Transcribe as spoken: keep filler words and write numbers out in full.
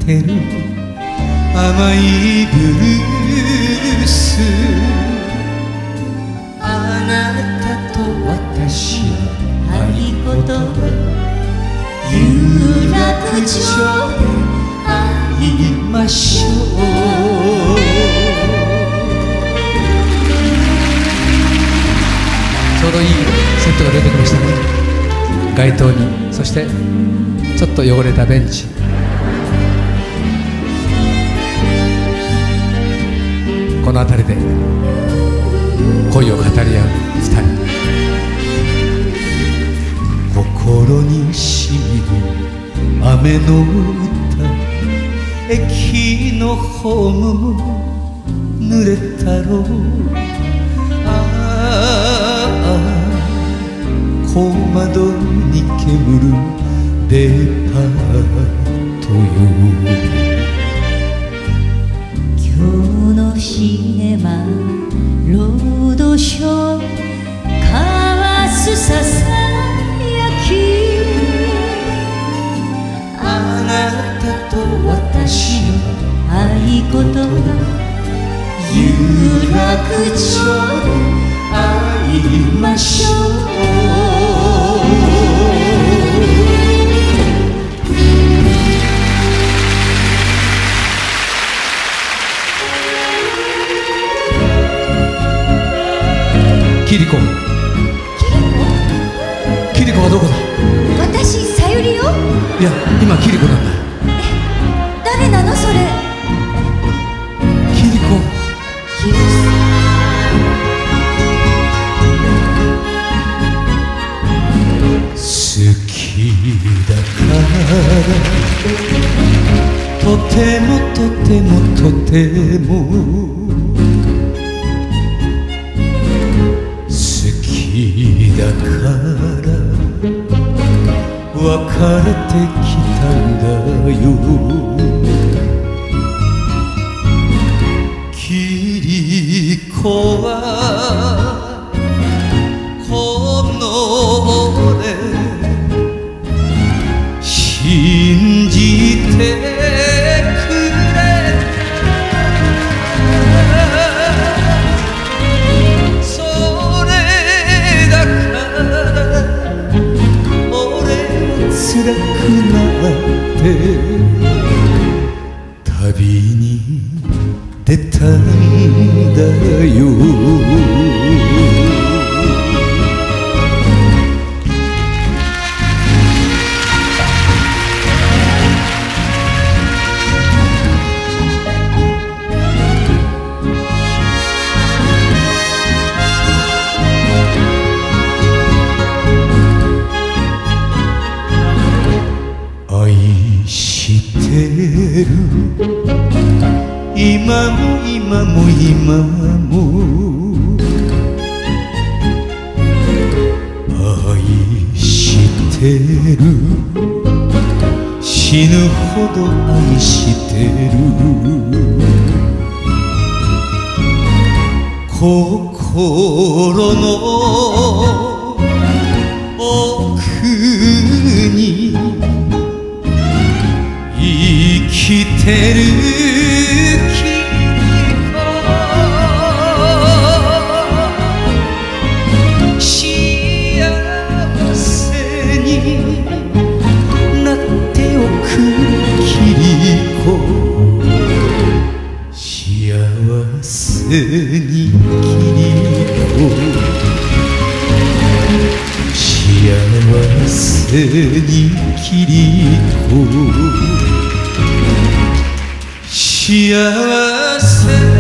てる甘いブルースあなたと私の合言葉有楽町で会いましょうちょうどいいセットが出てきましたね。街灯にそしてちょっと汚れたベンチこの辺りで恋を語り合う二人心にしみる雨の歌駅のホーム濡れたろうああ小窓に煙るデパートよ今日のシネマロードショー交わすささやきあなたと私の合言葉有楽町で会いましょうキリコキリコはどこだ。 私さゆりよ。 いや今キリコなんだ。 え誰なのそれ。 キリコキリ好きだからとてもとてもとてもだから別れてきたんだよキリコはこの俺信じて辛くなって旅に出たんだよ今も今も今も愛してる死ぬほど愛してる心の奥に生きてる幸せにキリコ幸せにキリコ幸せ